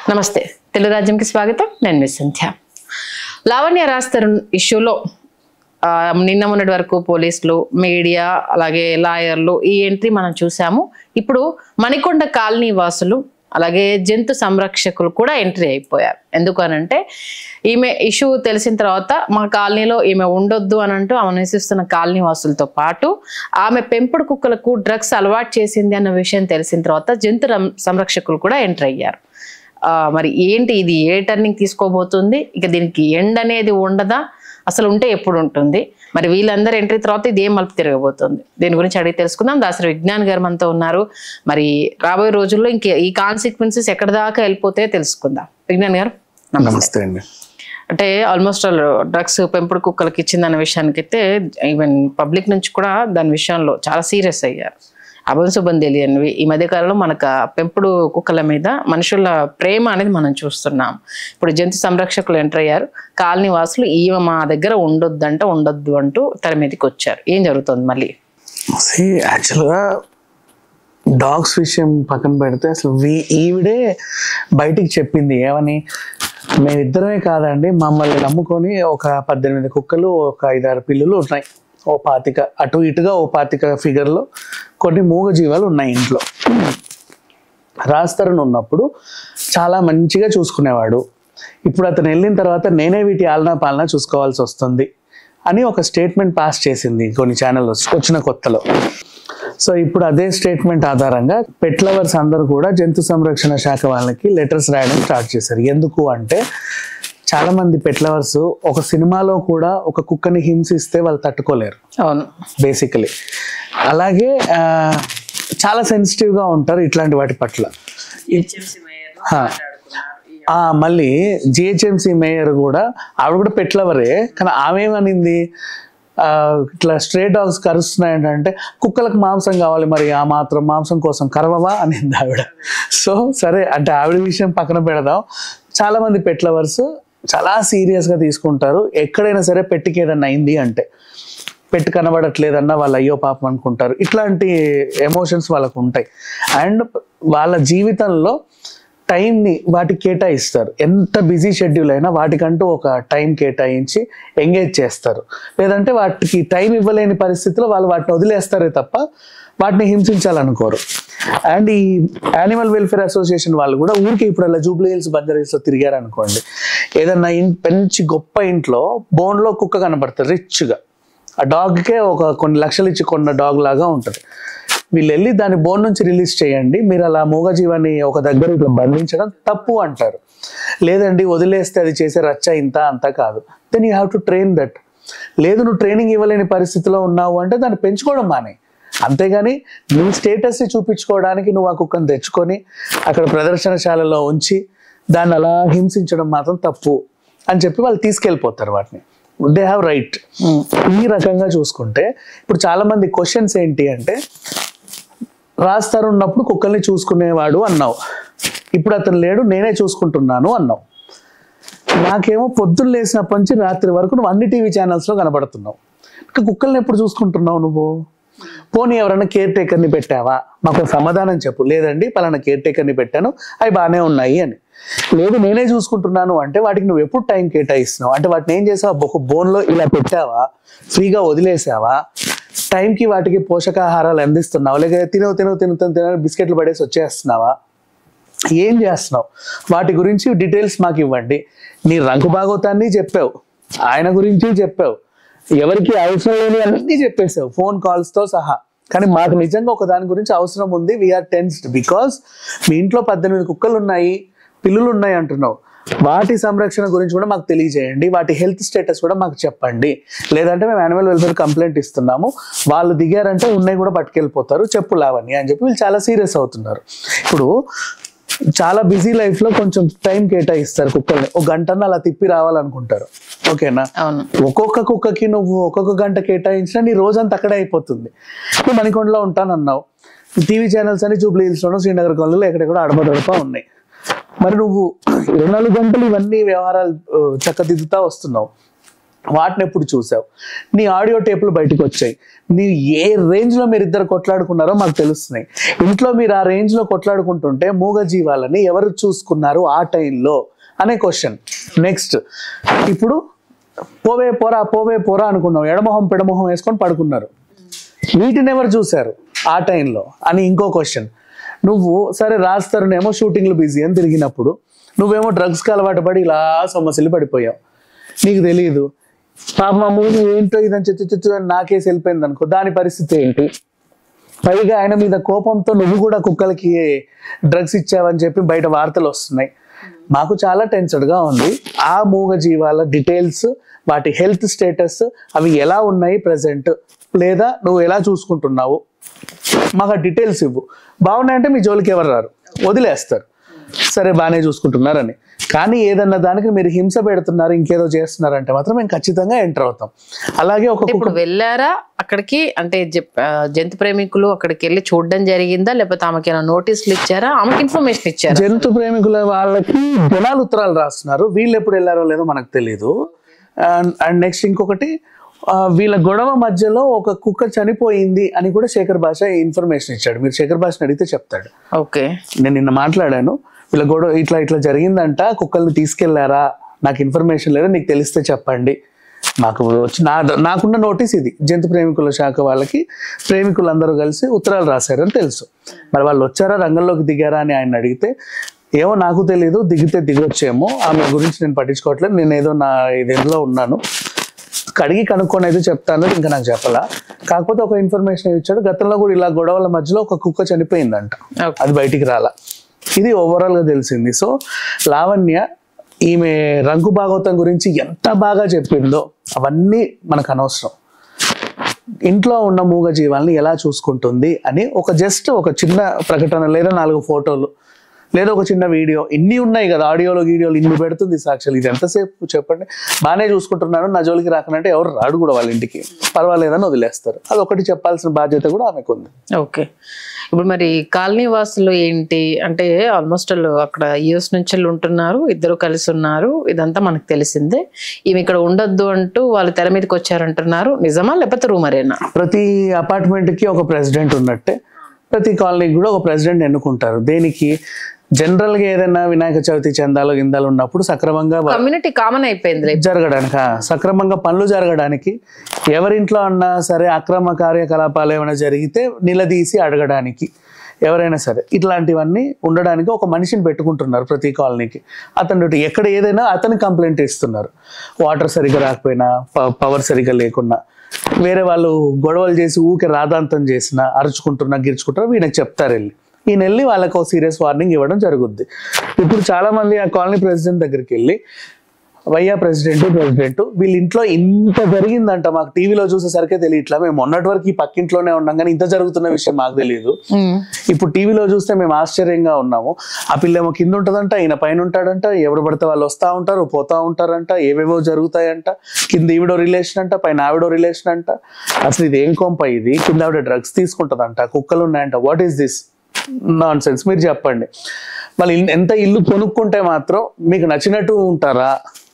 నమస్తే, తెలుగు రాజ్యంకి స్వాగతం. నేను మిస్ సంధ్య. లావణ్య రాజ్-తరుణ్ ఇష్యూలో నిన్న మొన్నటి వరకు పోలీసులు, మీడియా, అలాగే లాయర్లు ఈ ఎంట్రీ మనం చూసాము. ఇప్పుడు మణికొండ కాలనీ వాసులు అలాగే జంతు సంరక్షకులు కూడా ఎంట్రీ అయిపోయారు. ఎందుకనంటే ఈమె ఇష్యూ తెలిసిన తర్వాత మా కాలనీలో ఈమె ఉండొద్దు అని అంటూ ఆమె నివసిస్తున్న కాలనీ వాసులతో పాటు ఆమె పెంపుడు కుక్కలకు డ్రగ్స్ అలవాటు చేసింది అన్న విషయం తెలిసిన తర్వాత జంతు సంరక్షకులు కూడా ఎంట్రీ అయ్యారు. మరి ఏంటి ఇది, ఏ టర్నింగ్ తీసుకోబోతుంది? ఇక దీనికి ఎండ్ అనేది ఉండదా? అసలు ఉంటే ఎప్పుడు ఉంటుంది? మరి వీళ్ళందరూ ఎంట్రీ తర్వాత ఇది ఏం మలుపు తిరగబోతుంది? దీని గురించి అడిగి తెలుసుకుందాం. దాసరి విజ్ఞాన్ గారు మనతో ఉన్నారు. మరి రాబోయే రోజుల్లో ఇంక ఈ కాన్సిక్వెన్సెస్ ఎక్కడి దాకా వెళ్ళిపోతాయో తెలుసుకుందాం. విజ్ఞాన్ గారు నమస్తే అండి. అంటే ఆల్మోస్ట్ డ్రగ్స్ పెంపుడు కుక్కలకి ఇచ్చిందన్న విషయానికైతే ఈవెన్ పబ్లిక్ నుంచి కూడా దాని విషయంలో చాలా సీరియస్ అయ్యారు. అభంశుభం తెలియనివి ఈ మధ్యకాలంలో మనకు పెంపుడు కుక్కల మీద మనుషుల ప్రేమ అనేది మనం చూస్తున్నాం. ఇప్పుడు జంతు సంరక్షకులు ఎంటర్ అయ్యారు. కాలనీ వాసులు ఈమె మా దగ్గర ఉండొద్దు అంటూ తెర మీదకి వచ్చారు. ఏం జరుగుతుంది మళ్ళీ? యాక్చువల్గా డాగ్స్ విషయం పక్కన పెడితే అసలు ఈవిడే బయటికి చెప్పింది ఏమని, మేమిద్దరమే కాదండి, మమ్మల్ని నమ్ముకొని ఒక 18 కుక్కలు, ఒక 5-6 పిల్లులు ఉన్నాయి. ఓ 25 అటు ఇటుగా ఓ 25 ఫిగర్లో కొన్ని మూగ జీవాలు ఉన్నాయి ఇంట్లో. రాజ్-తరుణ్ ఉన్నప్పుడు చాలా మంచిగా చూసుకునేవాడు. ఇప్పుడు అతను వెళ్ళిన తర్వాత నేనే వీటి ఆలనా పాలనా చూసుకోవాల్సి వస్తుంది అని ఒక స్టేట్మెంట్ పాస్ చేసింది కొన్ని ఛానల్ వచ్చిన కొత్తలో. సో ఇప్పుడు అదే స్టేట్మెంట్ ఆధారంగా పెట్ లవర్స్ అందరూ కూడా జంతు సంరక్షణ శాఖ వాళ్ళకి లెటర్స్ రాయడం స్టార్ట్ చేశారు. ఎందుకు అంటే చాలా మంది పెట్ లవర్స్ ఒక సినిమాలో కూడా ఒక కుక్కని హింసిస్తే వాళ్ళు తట్టుకోలేరు. అవును, బేసికలీ. అలాగే చాలా సెన్సిటివ్గా ఉంటారు ఇట్లాంటి వాటి పట్ల. మళ్ళీ జిహెచ్ఎంసీ మేయర్ కూడా ఆవిడ కూడా పెట్ లవరే, కానీ ఆమె ఏమనింది, ఇట్లా స్ట్రే డాగ్స్ కరుస్తున్నాయంటే కుక్కలకు మాంసం కావాలి, మరి ఆ మాత్రం మాంసం కోసం కరవవా అనింది ఆవిడ. సో సరే అంటే ఆవిడ విషయం పక్కన పెడదాం. చాలా మంది పెట్ లవర్స్ చాలా సీరియస్గా తీసుకుంటారు. ఎక్కడైనా సరే పెట్టుకి ఏదన్నా అయింది అంటే, పెట్టు కనబడట్లేదన్నా వాళ్ళు అయ్యో పాపం అనుకుంటారు. ఇట్లాంటి ఎమోషన్స్ వాళ్ళకు ఉంటాయి. అండ్ వాళ్ళ జీవితంలో టైంని వాటికి కేటాయిస్తారు. ఎంత బిజీ షెడ్యూల్ అయినా వాటికంటూ ఒక టైం కేటాయించి ఎంగేజ్ చేస్తారు. లేదంటే వాటికి టైం ఇవ్వలేని పరిస్థితిలో వాళ్ళు వాటిని వదిలేస్తారే తప్ప వాటిని హింసించాలనుకోరు. అండ్ ఈ యానిమల్ వెల్ఫేర్ అసోసియేషన్ వాళ్ళు కూడా ఊరికి ఇప్పుడు అలా జూబ్లీ హిల్స్, బంజారా హిల్స్లో తిరిగారు అనుకోండి, ఏదన్నా మంచి గొప్ప ఇంట్లో బోన్లో కుక్క కనబడుతుంది రిచ్గా, ఆ డాగ్కే ఒక కొన్ని లక్షలు ఇచ్చి కొన్న డాగ్ లాగా ఉంటుంది. వీళ్ళు వెళ్ళి దాన్ని బోన్ నుంచి రిలీజ్ చేయండి, మీరు అలా మూగజీవాన్ని ఒక దగ్గర ఇట్లా బంధించడం తప్పు అంటారు. లేదండి వదిలేస్తే అది చేసే రచ్చ ఇంత అంతా కాదు. Then you have to train that. లేదు నువ్వు ట్రైనింగ్ ఇవ్వలేని పరిస్థితిలో ఉన్నావు అంటే దాన్ని పెంచుకోవడం మానే. అంతేగాని నీ స్టేటస్ని చూపించుకోవడానికి నువ్వు ఆ కుక్కను తెచ్చుకొని అక్కడ ప్రదర్శనశాలలో ఉంచి దాన్ని అలా హింసించడం మాత్రం తప్పు అని చెప్పి వాళ్ళు తీసుకెళ్ళిపోతారు వాటిని. They have right. ఈ రకంగా చూసుకుంటే ఇప్పుడు చాలా మంది క్వశ్చన్స్ ఏంటి అంటే, రాజ్-తరుణ్ ఉన్నప్పుడు కుక్కల్ని చూసుకునేవాడు అన్నావు, ఇప్పుడు అతను లేడు నేనే చూసుకుంటున్నాను అన్నావు. నాకేమో పొద్దున్న లేసినప్పటి నుంచి రాత్రి వరకు నువ్వు అన్ని టీవీ ఛానల్స్లో కనబడుతున్నావు. ఇంకా కుక్కల్ని ఎప్పుడు చూసుకుంటున్నావు నువ్వు? పోనీ ఎవరైనా కేర్ టేకర్ని పెట్టావా? మాకు సమాధానం చెప్పు. లేదండి పలానా కేర్ టేకర్ని పెట్టాను, అవి బాగానే ఉన్నాయి అని. లేదు నేనే చూసుకుంటున్నాను అంటే వాటికి నువ్వు ఎప్పుడు టైం కేటాయిస్తున్నావు? అంటే వాటిని ఏం చేసావా? ఒక బోన్లో ఇలా పెట్టావా? ఫ్రీగా వదిలేసావా? టైంకి వాటికి పోషకాహారాలు అందిస్తున్నావు? లేక తిన బిస్కెట్లు పడేసి వచ్చేస్తున్నావా? ఏం చేస్తున్నావు? వాటి గురించి డీటెయిల్స్ మాకు ఇవ్వండి. నీ రంగు భాగవతాన్ని చెప్పావు, ఆయన గురించి చెప్పావు, ఎవరికి అవసరం లేని అన్నీ చెప్పేసావు ఫోన్ కాల్స్తో సహా. కానీ మాకు నిజంగా ఒక దాని గురించి అవసరం ఉంది. వీఆర్ టెన్స్డ్ బికాస్ మీ ఇంట్లో 18 కుక్కలు ఉన్నాయి, పిల్లులు ఉన్నాయి అంటున్నావు. వాటి సంరక్షణ గురించి కూడా మాకు తెలియజేయండి, వాటి హెల్త్ స్టేటస్ కూడా మాకు చెప్పండి. లేదంటే మేము యానిమల్ వెల్ఫేర్ కంప్లైంట్ ఇస్తున్నాము, వాళ్ళు దిగారంటే ఉన్నాయి కూడా పట్టుకెళ్ళిపోతారు, చెప్పు లావణ్య అని చెప్పి వీళ్ళు చాలా సీరియస్ అవుతున్నారు. ఇప్పుడు చాలా బిజీ లైఫ్లో కొంచెం టైం కేటాయిస్తారు కుక్కల్ని, ఒక గంటన్న అలా తిప్పి రావాలనుకుంటారు. ఓకేనా? ఒక్కొక్క కుక్కకి నువ్వు ఒక్కొక్క గంట కేటాయించినా నీ రోజంతా అక్కడే అయిపోతుంది. నువ్వు మణికొండలో ఉంటానన్నావు, టీవీ ఛానల్స్ అని జూబ్లీ హిల్స్లోనూ, శ్రీనగర్ కాలనీలో ఎక్కడెక్కడ అడపదడపా ఉన్నాయి. మరి నువ్వు 24 గంటలు ఇవన్నీ వ్యవహారాలు చక్కదిద్దుతా వస్తున్నావు. వాటిని ఎప్పుడు చూసావు? నీ ఆడియో టేపులు బయటకు వచ్చాయి. నీ ఏ రేంజ్లో మీరు ఇద్దరు కొట్లాడుకున్నారో మాకు తెలుస్తున్నాయి. ఇంట్లో మీరు ఆ రేంజ్లో కొట్లాడుకుంటుంటే మూగజీవాలని ఎవరు చూసుకున్నారు ఆ టైంలో అనే క్వశ్చన్. నెక్స్ట్, ఇప్పుడు పోవే పోరా అనుకున్నావు, ఎడమొహం పెడమొహం వేసుకొని పడుకున్నారు. వీటిని ఎవరు చూశారు ఆ టైంలో అని ఇంకో క్వశ్చన్. నువ్వు సరే రాస్తారునేమో షూటింగ్లు బిజీ అని తిరిగినప్పుడు నువ్వేమో డ్రగ్స్కి అలవాటు పడి ఇలా సమస్యలు పడిపోయావు. నీకు తెలియదు, పాప మా మూవీ ఏంటో ఇదని చెచ్చు అని నాకేసి వెళ్ళిపోయింది అనుకో, దాని పరిస్థితి ఏంటి? పైగా ఆయన మీద కోపంతో నువ్వు కూడా కుక్కలకి డ్రగ్స్ ఇచ్చావని చెప్పి బయట వార్తలు వస్తున్నాయి. మాకు చాలా టెన్షన్గా ఉంది. ఆ మూగజీవాల డీటెయిల్స్, వాటి హెల్త్ స్టేటస్, అవి ఎలా ఉన్నాయి ప్రజెంట్, లేదా నువ్వు ఎలా చూసుకుంటున్నావు, మాకు ఆ డీటెయిల్స్ ఇవ్వు. బాగున్నాయంటే మీ జోలికి ఎవరు రారు, వదిలేస్తారు, సరే బాగానే చూసుకుంటున్నారని. కానీ ఏదన్నా దానికి మీరు హింస పెడుతున్నారు, ఇంకేదో చేస్తున్నారంటే మాత్రం మేము ఖచ్చితంగా ఎంటర్ అవుతాం. అలాగే ఇప్పుడు వెళ్ళారా అక్కడికి, అంటే జంతు ప్రేమికులు అక్కడికి వెళ్ళి చూడడం జరిగిందా, లేకపోతే ఆమెకి ఏమైనా నోటీసులు ఇచ్చారా, ఆమెకి ఇన్ఫర్మేషన్ ఇచ్చారా? జంతు ప్రేమికుల వాళ్ళకి జనాలు ఉత్తరాలు రాస్తున్నారు, వీళ్ళు ఎప్పుడు వెళ్ళారో లేదో మనకు తెలియదు. అండ్ నెక్స్ట్ ఇంకొకటి, వీళ్ళ గొడవ మధ్యలో ఒక కుక్క చనిపోయింది అని కూడా శేఖర్ భాష ఇన్ఫర్మేషన్ ఇచ్చాడు. మీరు శేఖర్ భాషను అడిగితే చెప్తాడు. ఓకే, నేను నిన్న మాట్లాడాను, వీళ్ళ గొడవ ఇట్లా జరిగిందంట, కుక్కల్ని తీసుకెళ్లారా, నాకు ఇన్ఫర్మేషన్ లేదా, నీకు తెలిస్తే చెప్పండి. మాకు వచ్చి నాకున్న నోటీస్ ఇది, జంతు ప్రేమికుల శాఖ వాళ్ళకి ప్రేమికులందరూ కలిసి ఉత్తరాలు రాశారని తెలుసు. మరి వాళ్ళు వచ్చారా, రంగంలోకి దిగారా అని ఆయన అడిగితే ఏమో నాకు తెలియదు, దిగితే దిగొచ్చేమో, ఆమె గురించి నేను పట్టించుకోవట్లేదు, నేను ఏదో నా ఇదేంట్లో ఉన్నాను, కడిగి కనుక్కొని అయితే చెప్తాను, ఇంకా నాకు చెప్పాలా. కాకపోతే ఒక ఇన్ఫర్మేషన్ ఇచ్చాడు, గతంలో కూడా ఇలా గొడవల మధ్యలో ఒక కుక్క చనిపోయిందంట, అది బయటికి రాలా. ఇది ఓవరాల్ గా తెలిసింది. సో లావణ్య ఈమె రంగు భాగవతం గురించి ఎంత బాగా చెప్పిందో అవన్నీ మనకు అనవసరం. ఇంట్లో ఉన్న మూగ జీవాల్ని ఎలా చూసుకుంటుంది అని జస్ట్ ఒక చిన్న ప్రకటన, లేదా 4 ఫోటోలు, లేదా ఒక చిన్న వీడియో, ఇన్ని ఉన్నాయి కదా, ఆడియోలో వీడియోలు ఇన్ని పెడుతుంది సాక్షులు. ఇది ఎంతసేపు చెప్పండి? బాగానే చూసుకుంటున్నాను, నా జోలికి రాకనంటే ఎవరు రాడు కూడా వాళ్ళ ఇంటికి, పర్వాలేదని వదిలేస్తారు. అది ఒకటి చెప్పాల్సిన బాధ్యత కూడా ఆమెకు ఉంది. ఓకే, ఇప్పుడు మరి కాలనీ వాసులు ఏంటి అంటే, ఆల్మోస్ట్ అక్కడ యూఎస్ నుంచి ఉంటున్నారు, ఇద్దరు కలిసి ఉన్నారు, ఇదంతా మనకు తెలిసిందే. ఈమె ఇక్కడ ఉండొద్దు అంటూ వాళ్ళు తెర మీదకి వచ్చారంటున్నారు, నిజమా లేకపోతే రూమరేనా? ప్రతి అపార్ట్మెంట్ కి ఒక ప్రెసిడెంట్ ఉన్నట్టే ప్రతి కాలనీకి కూడా ఒక ప్రెసిడెంట్ ఎన్నుకుంటారు. దేనికి? జనరల్ గా ఏదైనా వినాయక చవితి చందాలు గిందాలు ఉన్నప్పుడు సక్రమంగా కమ్యూనిటీ కామన్ అయిపోయింది జరగడానికి, సక్రమంగా పనులు జరగడానికి, ఎవరింట్లో అన్నా సరే అక్రమ కార్యకలాపాలు ఏమైనా జరిగితే నిలదీసి అడగడానికి, ఎవరైనా సరే ఇట్లాంటివన్నీ ఉండడానికి ఒక మనిషిని పెట్టుకుంటున్నారు ప్రతి కాలనీకి. అతను ఎక్కడ ఏదైనా అతను కంప్లైంట్ ఇస్తున్నారు. వాటర్ సరిగ్గా రాకపోయినా, పవర్ సరిగ్గా లేకున్నా, వేరే వాళ్ళు గొడవలు చేసి ఊకే రాదాంతం చేసినా, అరుచుకుంటున్నా గిరుచుకుంటున్నా, వీళ్ళకి చెప్తారు వెళ్ళి. ఈయన వెళ్ళి వాళ్ళకి ఒక సీరియస్ వార్నింగ్ ఇవ్వడం జరుగుద్ది. ఇప్పుడు చాలా మంది ఆ కాలనీ ప్రెసిడెంట్ దగ్గరికి వెళ్ళి, వయ్యా ప్రెసిడెంట్ వీళ్ళ ఇంట్లో ఇంత జరిగిందంట, మాకు టీవీలో చూసేసరికే తెలియట్లా, మేము మొన్నటి వరకు ఈ పక్కింట్లోనే ఉన్నాం కానీ ఇంత జరుగుతున్న విషయం మాకు తెలియదు, ఇప్పుడు టీవీలో చూస్తే మేము ఆశ్చర్యంగా ఉన్నాము. ఆ పిల్లేమో కింద ఉంటుందంట, ఈయన పైన ఉంటాడంట, ఎవరు పడితే వాళ్ళు వస్తూ ఉంటారు పోతా ఉంటారంట, ఏవేవో జరుగుతాయంట, కింద ఈవిడో రిలేషన్ అంట, పైన ఆవిడో రిలేషన్ అంట. అసలు ఇది ఏం కొంప ఇది? కింద ఆవిడ డ్రగ్స్ తీసుకుంటుందంట, కుక్కలు ఉన్నాయంట. What is this nonsense? మీరు చెప్పండి. వాళ్ళు ఎంత ఇల్లు కొనుక్కుంటే మాత్రం మీకు నచ్చినట్టు ఉంటారా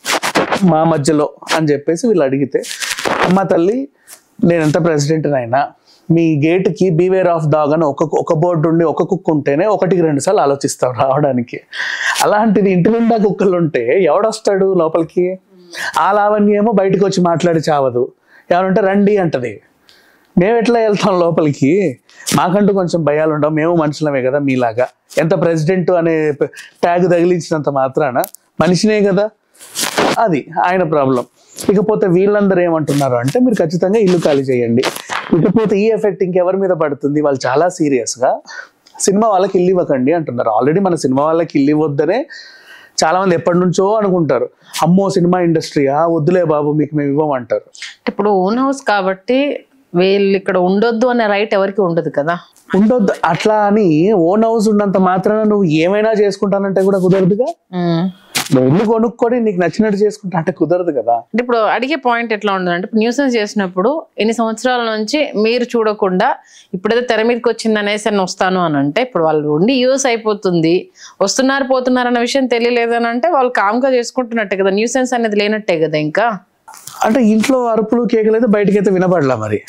మా మధ్యలో అని చెప్పేసి వీళ్ళు అడిగితే, అమ్మ తల్లి నేను ఎంత ప్రెసిడెంట్ అయినా మీ గేట్కి బీవేర్ ఆఫ్ డాగ్ అని ఒక బోర్డు ఉండి ఒక కుక్క ఉంటేనే 1-2 సార్లు ఆలోచిస్తాం రావడానికి. అలాంటిది ఇంటి నిండా కుక్కలు ఉంటే ఎవడొస్తాడు లోపలికి? ఆ లావణ్య ఏమో బయటకు వచ్చి మాట్లాడి చావదు, ఎవరంటే రండి అంటది. మేము ఎట్లా వెళ్తాం లోపలికి? మాకంటూ కొంచెం భయాలు ఉండవు, మేము మనుషులమే కదా మీలాగా. ఎంత ప్రెసిడెంట్ అనే ట్యాగ్ తగిలించినంత మాత్రాన మనిషినే కదా, అది ఆయన ప్రాబ్లం. ఇకపోతే వీళ్ళందరూ ఏమంటున్నారు అంటే, మీరు ఖచ్చితంగా ఇల్లు ఖాళీ చేయండి. ఇకపోతే ఈ ఎఫెక్ట్ ఇంకెవరి మీద పడుతుంది? వాళ్ళు చాలా సీరియస్గా సినిమా వాళ్ళకి ఇల్లు ఇవ్వకండి అంటున్నారు. ఆల్రెడీ మన సినిమా వాళ్ళకి ఇల్లు ఇవ్వద్దనే చాలా మంది ఎప్పటి నుంచో అనుకుంటారు. అమ్మో సినిమా ఇండస్ట్రీయా, వద్దులే బాబు మీకు మేము ఇవ్వమంటారు. ఇప్పుడు ఓన్ హౌస్ కాబట్టి వీళ్ళు ఇక్కడ ఉండొద్దు అనే రైట్ ఎవరికి ఉండదు కదా. ఉండొద్దు అట్లా అని ఓన్ హౌస్ ఉన్నంత మాత్రాన నువ్వు ఏమైనా చేసుకుంటానంటే కూడా కుదరదుగా. నువ్వు ఇల్లు కొనుక్కొని నీకు నచ్చినట్టు చేసుకుంటా అంటే కుదరదు కదా. అంటే ఇప్పుడు అడిగే పాయింట్ ఎట్లా ఉండదంటే, ఇప్పుడు న్యూసెన్స్ చేసినప్పుడు ఎన్ని సంవత్సరాల నుంచి మీరు చూడకుండా ఇప్పుడైతే తెర మీదకి వచ్చింది అనేసి అని వస్తాను అని అంటే, ఇప్పుడు వాళ్ళు ఉండి యూస్ అయిపోతుంది, వస్తున్నారు పోతున్నారు అన్న విషయం తెలియలేదు అని అంటే వాళ్ళు కామ్గా చేసుకుంటున్నట్టే కదా, న్యూసెన్స్ అనేది లేనట్టే కదా. ఇంకా అంటే ఇంట్లో అరుపులు కేకలు అయితే బయటకైతే వినపడలా మరి.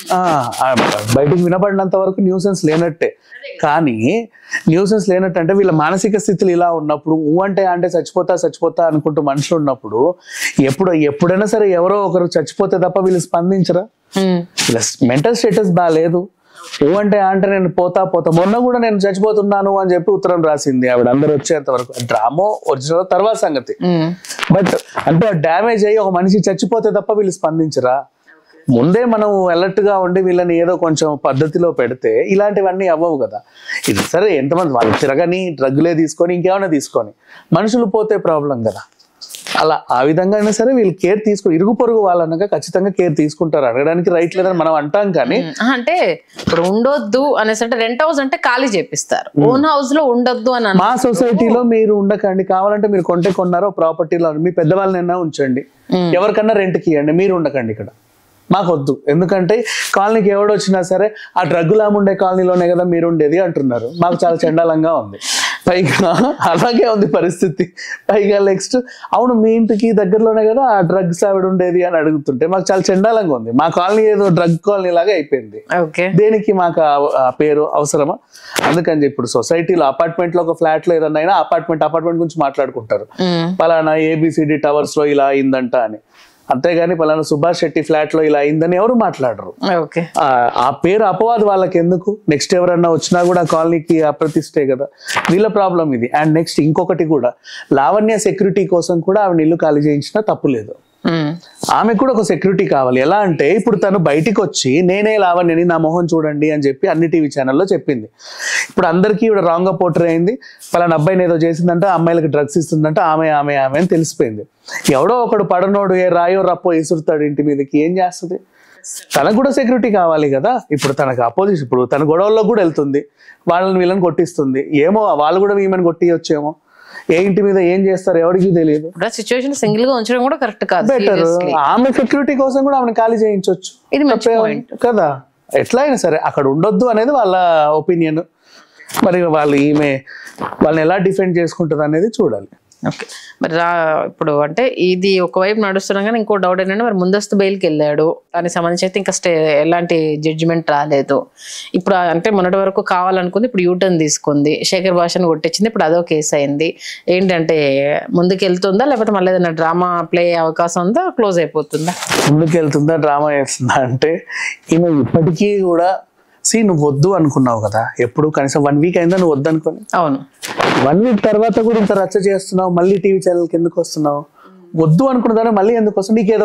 బయటకు వినపడినంత వరకు న్యూసెన్స్ లేనట్టే. కానీ న్యూసెన్స్ లేనట్టు అంటే వీళ్ళ మానసిక స్థితులు ఇలా ఉన్నప్పుడు అంటే చచ్చిపోతా అనుకుంటూ మనుషులు ఉన్నప్పుడు ఎప్పుడైనా సరే ఎవరో ఒకరు చచ్చిపోతే తప్ప వీళ్ళు స్పందించరా? వీళ్ళ మెంటల్ స్టేటస్ బాగాలేదు. అంటే నేను పోతా మొన్న కూడా నేను చచ్చిపోతున్నాను అని చెప్పి ఉత్తరం రాసింది ఆవిడ, అందరు వచ్చేంత వరకు. డ్రామో ఒరిజినల్ తర్వాత సంగతి. బట్ అంటే డ్యామేజ్ అయ్యి ఒక మనిషి చచ్చిపోతే తప్ప వీళ్ళు స్పందించరా? ముందే మనం అలర్ట్ గా ఉండి వీళ్ళని ఏదో కొంచెం పద్ధతిలో పెడితే ఇలాంటివన్నీ అవ్వవు కదా. ఇది సరే ఎంతమంది వాళ్ళు తిరగని డ్రగ్లే తీసుకొని ఇంకేమైనా తీసుకొని మనుషులు పోతే ప్రాబ్లం కదా. అలా ఆ విధంగా అయినా సరే వీళ్ళు కేర్ తీసుకుని ఇరుగు పొరుగు వాళ్ళనగా ఖచ్చితంగా కేర్ తీసుకుంటారు. అడగడానికి రైట్ లేదని మనం అంటాం కానీ అంటే ఇప్పుడు ఉండొద్దు అనేసి అంటే రెంట్ హౌస్ అంటే ఖాళీ చేపిస్తారు, ఓన్ హౌస్ లో ఉండొద్దు అని. మా సొసైటీలో మీరు ఉండకండి, కావాలంటే మీరు కొన్నారో ప్రాపర్టీలో మీ పెద్దవాళ్ళనైనా ఉంచండి, ఎవరికన్నా రెంట్కి ఇవ్వండి, మీరు ఉండకండి ఇక్కడ, మాకు వద్దు. ఎందుకంటే కాలనీకి ఎవడు వచ్చినా సరే ఆ డ్రగ్గులాము ఉండే కాలనీలోనే కదా మీరు ఉండేది అంటున్నారు. మాకు చాలా చండాలంగా ఉంది. పైగా అలాగే ఉంది పరిస్థితి. పైగా నెక్స్ట్ అవును మీ ఇంటికి దగ్గరలోనే కదా ఆ డ్రగ్స్ ఆవిడ ఉండేది అని అడుగుతుంటే మాకు చాలా చండాలంగా ఉంది. మా కాలనీ ఏదో డ్రగ్ కాలనీ లాగా అయిపోయింది. దేనికి మాకు ఆ పేరు అవసరమా? అందుకని చెప్పి ఇప్పుడు సొసైటీలో అపార్ట్మెంట్ లో ఒక ఫ్లాట్ లో ఏదన్నా అపార్ట్మెంట్ గురించి మాట్లాడుకుంటారు. పలానా ABCD టవర్స్ లో ఇలా అయిందంట అని. అంతేగాని పలానా సుభాష్ శెట్టి ఫ్లాట్ లో ఇలా అయిందని ఎవరు మాట్లాడరు. ఆ పేరు అపవాదు వాళ్ళకి ఎందుకు? నెక్స్ట్ ఎవరన్నా వచ్చినా కూడా కాలనీకి అప్రతిష్టే కదా. వీళ్ళ ప్రాబ్లం ఇది. అండ్ నెక్స్ట్ ఇంకొకటి కూడా, లావణ్య సెక్యూరిటీ కోసం కూడా ఆవిడ ఇల్లు ఖాళీ చేయించినా తప్పు లేదు. ఆమెకు కూడా ఒక సెక్యూరిటీ కావాలి. ఎలా అంటే ఇప్పుడు తను బయటికి వచ్చి నేనే లావణ్యని, నా మొహం చూడండి అని చెప్పి అన్ని టీవీ ఛానల్లో చెప్పింది. ఇప్పుడు అందరికీ ఇవిడ రాంగ్ గా పోర్ట్రే అయింది. పలానా అబ్బాయిని ఏదో చేసిందంట, అమ్మాయిలకు డ్రగ్స్ ఇస్తుందంట, ఆమె అని తెలిసిపోయింది. ఎవడో ఒకడు పడనోడు ఏ రాయో రప్పో ఇసురుతాడు ఇంటి మీదకి, ఏం చేస్తుంది? తనకు కూడా సెక్యూరిటీ కావాలి కదా. ఇప్పుడు తనకు అపోజిషన్, ఇప్పుడు తన గొడవల్లో కూడా వెళ్తుంది, వాళ్ళని వీళ్ళని కొట్టిస్తుంది. ఏమో వాళ్ళు కూడా ఈమెను కొట్టియొచ్చేమో. ఏ ఇంటి మీద ఏం చేస్తారు ఎవరికి తెలియదు. సిచువేషన్ సింగిల్ గా ఉంచడం కూడా కరెక్ట్ కాదు. బెటర్ ఆమె సెక్యూరిటీ కోసం కూడా ఆమెను ఖాళీ చేయించవచ్చు కదా. ఎట్లా అయినా సరే అక్కడ ఉండొద్దు అనేది వాళ్ళ ఒపీనియన్. మరి వాళ్ళని ఎలా డిఫెండ్ చేసుకుంటుంది అనేది చూడాలి. ఓకే, మరి ఇప్పుడు అంటే ఇది ఒకవైపు నడుస్తున్నాం కానీ ఇంకో డౌట్ ఏంటంటే మరి ముందస్తు బెయిల్కి వెళ్ళాడు, దానికి సంబంధించి అయితే ఇంకా ఎలాంటి జడ్జిమెంట్ రాలేదు. ఇప్పుడు అంటే మొన్నటి వరకు కావాలనుకుంది, ఇప్పుడు యూటర్న్ తీసుకుంది, శేఖర్ భాషను కొట్టించింది, ఇప్పుడు అదో కేసు అయింది. ఏంటంటే ముందుకు వెళ్తుందా లేకపోతే మళ్ళీ ఏదైనా డ్రామా ప్లే అయ్యే అవకాశం ఉందా, క్లోజ్ అయిపోతుందా? ముందుకు వెళ్తుందా, డ్రామా చేస్తుందా అంటే ఈమె ఇప్పటికీ కూడా నువ్వు వద్దు అనుకున్నావు కదా, ఎప్పుడు కనీసం 1 వీక్ అయిందా నువ్వు వద్దు అనుకోని? అవును. 1 వీక్ తర్వాత కూడా ఇంత రచ్చ చేస్తున్నావు, మళ్ళీ టీవీ ఛానల్కి ఎందుకు వస్తున్నావు? వద్దు అనుకున్న దాన్ని మళ్ళీ ఎందుకు వస్తున్నావు? నీకు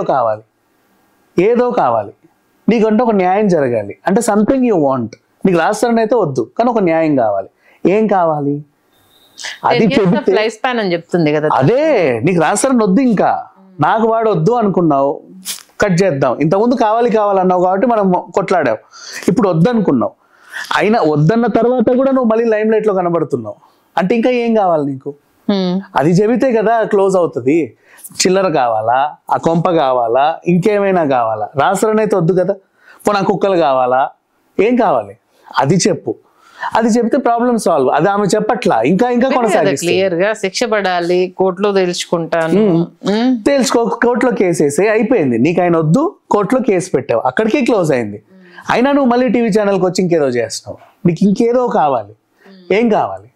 ఏదో కావాలి, నీకంటే ఒక న్యాయం జరగాలి. అంటే సంథింగ్ యూ వాంట్. నీకు రాస్తారని అయితే వద్దు, కానీ ఒక న్యాయం కావాలి. ఏం కావాలి? అది చెప్తుంది కదా. అదే నీకు రాస్తారని వద్దు, ఇంకా నాకు వాడు వద్దు అనుకున్నావు, కట్ చేద్దాం. ఇంతకుముందు కావాలన్నావు కాబట్టి మనం కొట్లాడావు. ఇప్పుడు వద్దనుకున్నావు, అయినా వద్దన్న తర్వాత కూడా నువ్వు మళ్ళీ లైమ్ లైట్ లో కనబడుతున్నావు. అంటే ఇంకా ఏం కావాలి నీకు? అది చెబితే కదా క్లోజ్ అవుతుంది. చిల్లర కావాలా, ఆ కొంప కావాలా, ఇంకేమైనా కావాలా? రాసరనైతే వద్దు కదా. పోనీ కుక్కలు కావాలా, ఏం కావాలి అది చెప్పు. అది చెప్తే ప్రాబ్లం సాల్వ్. అది ఆమె చెప్పట్లా, ఇంకా కొనసాగిస్తుంది. క్లియర్ గా శిక్ష పడాలి, కోర్టులో తెలుసుకుంటాను. కోర్టులో కేసు వేసి అయిపోయింది. నీకు ఆయన వద్దు, కోర్టులో కేసు పెట్టావు, అక్కడికే క్లోజ్ అయింది. అయినా నువ్వు మళ్ళీ టీవీ ఛానల్కి వచ్చి ఇంకేదో చేస్తున్నావు. నీకు ఇంకేదో కావాలి. ఏం కావాలి?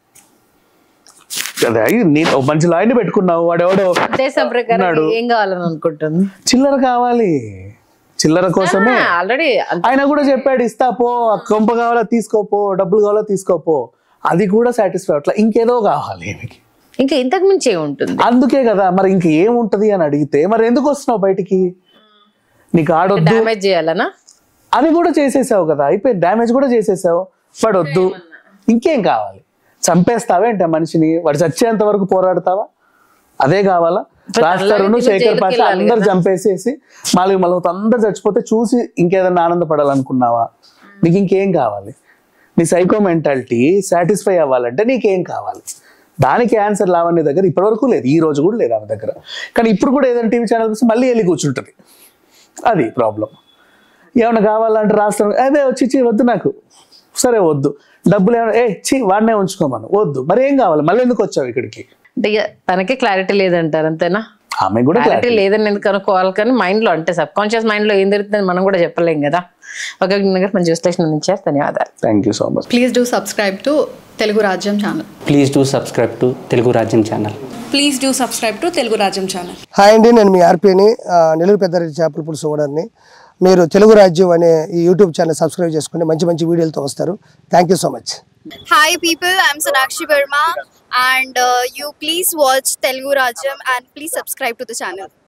నేను మంచి లాయర్ని పెట్టుకున్నావు, వాడెవడో ఏం కావాలని అనుకుంటుంది. చిల్లర కావాలి. చిల్లర కోసమే ఆల్రెడీ ఆయన కూడా చెప్పాడు, ఇస్తా పో, కొంప కావాలా తీసుకోపో, డబ్బులు కావాలా తీసుకోపో. అది కూడా సాటిస్ఫై అట్లా ఇంకేదో కావాలి ఈమెకి. ఇంకా ఇంతకు మించి ఉంటుంది. అందుకే కదా మరి ఇంక ఏముంటది అని అడిగితే మరి ఎందుకు వస్తున్నావు బయటికి? నీకు ఆడొద్దు, డ్యామేజ్ చేయాలనా? అది కూడా చేసేసావు కదా, అయిపోయింది. డ్యామేజ్ కూడా చేసేసావు. పడొద్దు, ఇంకేం కావాలి? చంపేస్తావేంటే మనిషిని? వాడు చచ్చేంత వరకు పోరాడతావా? అదే కావాలా? రాస్తారును శేఖర్ పాష అందరు చంపేసేసి మళ్ళీ అందరు చచ్చిపోతే చూసి ఇంకేదన్నా ఆనందపడాలనుకున్నావా? నీకు ఇంకేం కావాలి? నీ సైకో మెంటాలిటీ సాటిస్ఫై అవ్వాలంటే నీకేం కావాలి? దానికి ఆన్సర్ లావణ్య దగ్గర ఇప్పటివరకు లేదు, ఈ రోజు కూడా లేదు ఆమె దగ్గర. కానీ ఇప్పుడు కూడా ఏదైనా టీవీ ఛానల్ చూసి మళ్ళీ వెళ్ళి కూర్చుంటుంది. అది ప్రాబ్లం. ఏమైనా కావాలంటే రాస్తాను, అదే వచ్చి వద్దు నాకు, సరే వద్దు. డబ్బులు ఏమైనా వాడినే ఉంచుకోమను, వద్దు. మరి ఏం కావాలి? మళ్ళీ ఎందుకు వచ్చావు ఇక్కడికి? తనకే క్లారిటీ లేదంటారు, అంతేనా? ఆమె కూడా క్లారిటీ లేదని ఎందుకు అనుకోవాలి, కానీ మైండ్ లో అంటే సబ్ కాన్షియస్ మైండ్ లో ఏం జరుగుతుంది మనం కూడా చెప్పలేం కదా. ఒక మంచి విశ్లేషణ అందించారు, ధన్యవాదాలు. Thank you so much. Please do subscribe to Telugu Rajyam channel. Please do subscribe to Telugu Rajyam channel. Please do subscribe to Telugu Rajyam channel. Hi అండి, నేను మీ ఆర్పీని, నెల్లూరు పెద్దారెడ్డి చేపల పులుసు ఓనర్ని. మీరు తెలుగు రాజ్యం అనే ఈ యూట్యూబ్ ఛానల్ సబ్స్క్రైబ్ చేసుకుని మంచి మంచి వీడియోలతో వస్తారు. Thank you so much. Hi people, I'm Sonakshi Verma and you please watch Telugu Rajyam and please subscribe to the channel.